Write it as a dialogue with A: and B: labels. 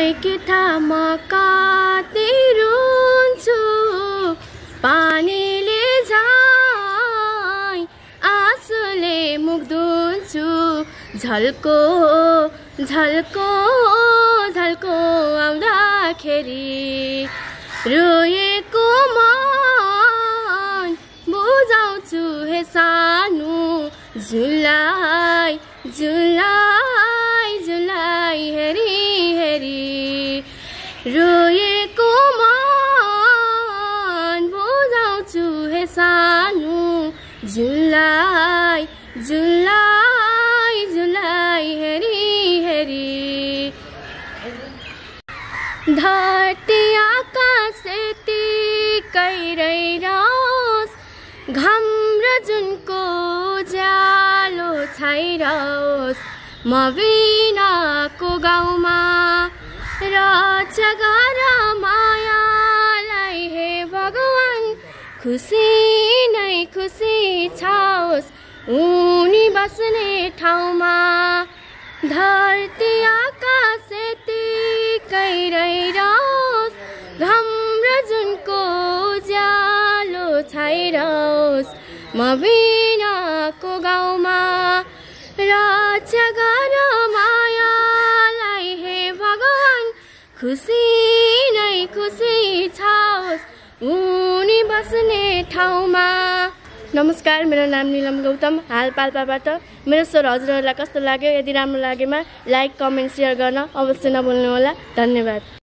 A: के थाहा म कति रुन्छु पानीले झैं आँसुले मुख धुन्छु झल्को झल्को झल्को आउँदाखेरि रोएको मन बुझाउँछु हे सानो जुलाई जुलाई जुलाई हेरी हेरी रोएको मन बुझाउँछु हे सानो जुलाई जुलाई जुलाई हेरी हेरी धरती आकाश यतिकै रहिरहोस् घाम र जुनको उज्यालो छाइरहोस् म बिनाको गाउँमा रक्षा गर मायालाई हे भगवान खुसी नै खुसी छाओस् उनी बस्ने ठाउँमा धरती आकाश यतिकै रहिरहोस् घाम र जुनको उज्यालो छाइरहोस् म बिनाको गाउँमा रक्षा गर मायालाई हे भगवान खुसी नै खुसी छाओस् उनी बस्ने ठाउँमा। नमस्कार, मेरो नाम निलम गौतम, हाल पाल्पाबाट। मेरो स्वर हजुरहरूलाई कस्तो लाग्यो? यदि राम्रो लागेमा लाइक, कमेन्ट, सेयर गर्न अवश्य नभुल्नुहोला। धन्यवाद।